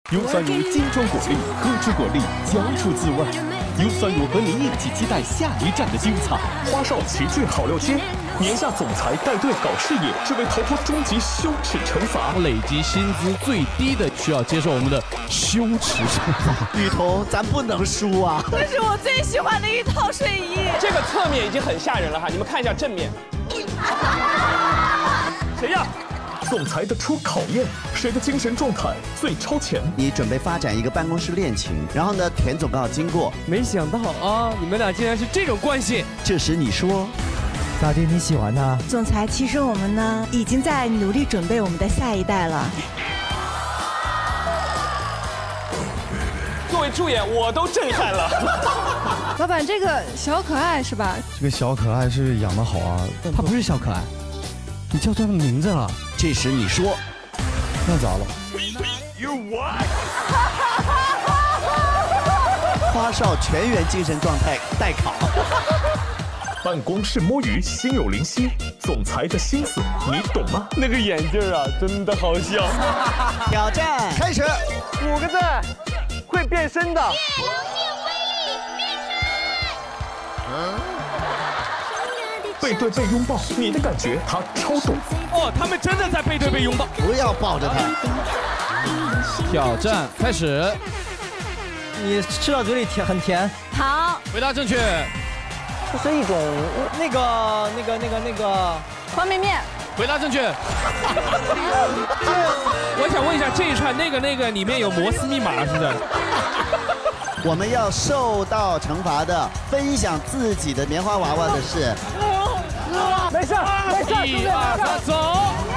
优酸乳精装果粒，喝出果粒，嚼出滋味。优酸乳和您一起期待下一站的精彩。 花少奇骏好料街，年下总裁带队搞事业，只为逃脱终极羞耻惩罚。 累积薪资最低的需要接受我们的羞耻惩罚。 雨桐，咱不能输啊！ 这是我最喜欢的一套睡衣。 这个侧面已经很吓人了哈，你们看一下正面。谁呀？ 总裁的初考验，谁的精神状态最超前？ 你准备发展一个办公室恋情，然后呢，田总刚好经过， 没想到啊，你们俩竟然是这种关系。 这时你说， 咋地？你喜欢他？ 总裁，其实我们呢，已经在努力准备我们的下一代了。 作为助演，我都震撼了。 老板，这个小可爱是吧？ 这个小可爱是养得好啊，他不是小可爱，你叫错他的名字了。 这时你说， 那咋了？ 花少全员精神状态待考。 办公室摸鱼，心有灵犀。总裁的心思你懂吗？ 那个眼镜啊，真的好笑。 挑战开始 ，5个字，会变身的。 背对背拥抱，你的感觉他超懂。 哦，他们真的在背对背拥抱。 不要抱着他。 挑战开始。 你吃到嘴里甜，很甜。 好， 回答正确。 这是一种那个方便面。 回答正确。我想问一下，这一串那个里面有摩斯密码是不是？ 我们要受到惩罚的，分享自己的棉花娃娃的是。 没事，没事。 1、2、3，走。